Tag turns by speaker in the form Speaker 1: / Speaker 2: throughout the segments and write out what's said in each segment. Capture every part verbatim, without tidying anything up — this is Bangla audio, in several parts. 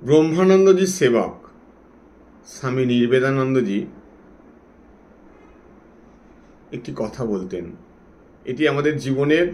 Speaker 1: ব্রহ্মানন্দজির সেবক স্বামী নির্বেদানন্দজি একটি কথা বলতেন। এটি আমাদের জীবনের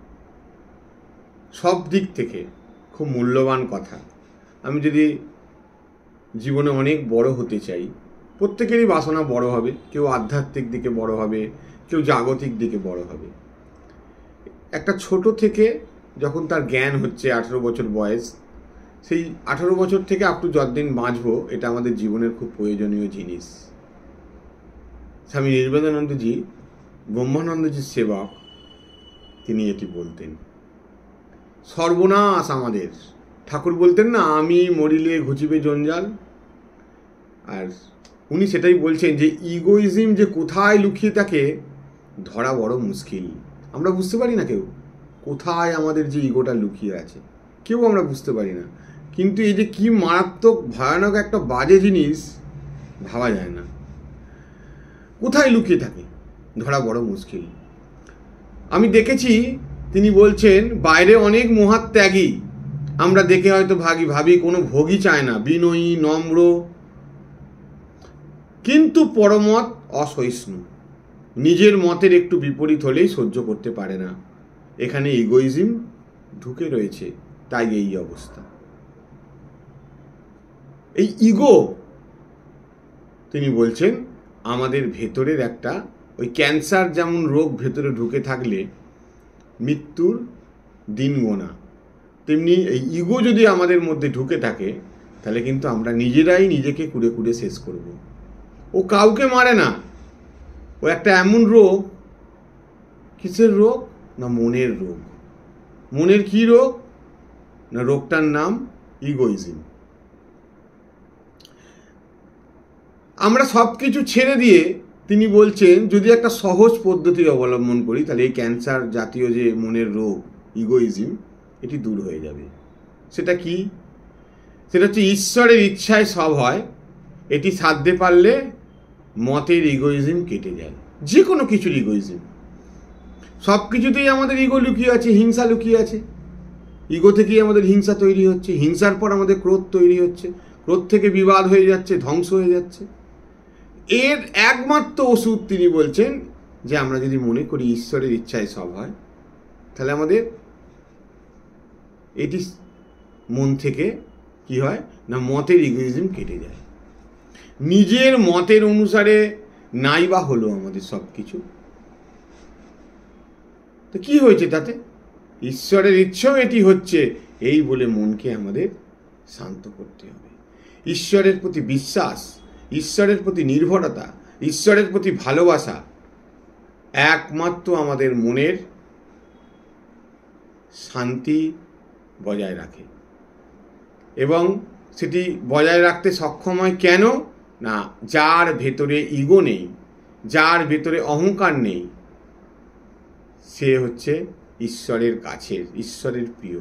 Speaker 1: সব দিক থেকে খুব মূল্যবান কথা। আমি যদি জীবনে অনেক বড় হতে চাই, প্রত্যেকেরই বাসনা বড় হবে, কেউ আধ্যাত্মিক দিকে বড় হবে, কেউ জাগতিক দিকে বড় হবে। একটা ছোট থেকে যখন তার জ্ঞান হচ্ছে আঠেরো বছর বয়স, সেই আঠেরো বছর থেকে আপ টু যতদিন বাঁচবো, এটা আমাদের জীবনের খুব প্রয়োজনীয় জিনিস। স্বামী নির্বেদানন্দজি ব্রহ্মানন্দজির সেবক, তিনি এটি বলতেন। সর্বনাশ আমাদের, ঠাকুর বলতেন না, আমি মরিলে ঘুচিবে জঞ্জাল। আর উনি সেটাই বলছেন যে ইগোইজম যে কোথায় লুকিয়ে থাকে ধরা বড় মুশকিল। আমরা বুঝতে পারি না কেউ কোথায় আমাদের যে ইগোটা লুকিয়ে আছে, কেউ আমরা বুঝতে পারি না। কিন্তু এই যে কি মারাত্মক ভয়ানক একটা বাজে জিনিস, ভাবা যায় না কোথায় লুকিয়ে থাকে, ধরা বড় মুশকিল। আমি দেখেছি, তিনি বলছেন বাইরে অনেক মহাত্যাগী আমরা দেখে হয়তো ভাগি ভাবি কোনো ভোগই চায় না, বিনয়ী নম্র, কিন্তু পরমত অসহিষ্ণু, নিজের মতের একটু বিপরীত হলেই সহ্য করতে পারে না। এখানে ইগোইজম ঢুকে রয়েছে, তাই এই অবস্থা। এই ইগো, তিনি বলছেন, আমাদের ভেতরের একটা, ওই ক্যান্সার যেমন রোগ ভেতরে ঢুকে থাকলে মৃত্যুর দিন গোনা, তেমনি এই ইগো যদি আমাদের মধ্যে ঢুকে থাকে তাহলে কিন্তু আমরা নিজেরাই নিজেকে কুড়ে কুড়ে শেষ করব। ও কাউকে মারে না, ও একটা এমন রোগ। কিসের রোগ? না মনের রোগ। মনের কি রোগ? না রোগটার নাম ইগোইজম। আমরা সব কিছু ছেড়ে দিয়ে, তিনি বলছেন, যদি একটা সহজ পদ্ধতি অবলম্বন করি তাহলে এই ক্যান্সার জাতীয় যে মনের রোগ ইগোইজম, এটি দূর হয়ে যাবে। সেটা কি? সেটা হচ্ছে ঈশ্বরের ইচ্ছায় সব হয়। এটি সাধতে পারলে মতের ইগোইজম কেটে যায়। যে কোনো কিছুর ইগোইজম, সব কিছুতেই আমাদের ইগো লুকিয়ে আছে, হিংসা লুকিয়ে আছে। ইগো থেকেই আমাদের হিংসা তৈরি হচ্ছে, হিংসার পর আমাদের ক্রোধ তৈরি হচ্ছে, ক্রোধ থেকে বিবাদ হয়ে যাচ্ছে, ধ্বংস হয়ে যাচ্ছে। এর একমাত্র ওষুধ তিনি বলছেন যে আমরা যদি মনে করি ঈশ্বরের ইচ্ছায় সব হয়, তাহলে আমাদের এটি মন থেকে কি হয় না মতের ইগোইজম কেটে যায়। নিজের মতের অনুসারে নাই বা হলো আমাদের সব কিছু, তো কি হয়েছে তাতে? ঈশ্বরের ইচ্ছাও এটি হচ্ছে, এই বলে মনকে আমাদের শান্ত করতে হবে। ঈশ্বরের প্রতি বিশ্বাস, ঈশ্বরের প্রতি নির্ভরতা, ঈশ্বরের প্রতি ভালোবাসা একমাত্র আমাদের মনের শান্তি বজায় রাখে। এবং সেটি বজায় রাখতে সক্ষম হয় কেন? না যার ভেতরে ইগো নেই, যার ভেতরে অহংকার নেই, সে হচ্ছে ঈশ্বরের কাছের, ঈশ্বরের প্রিয়।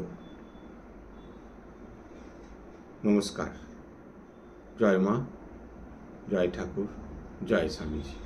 Speaker 1: নমস্কার। জয় মা, জয় ঠাকুর, জয় স্বামীজি।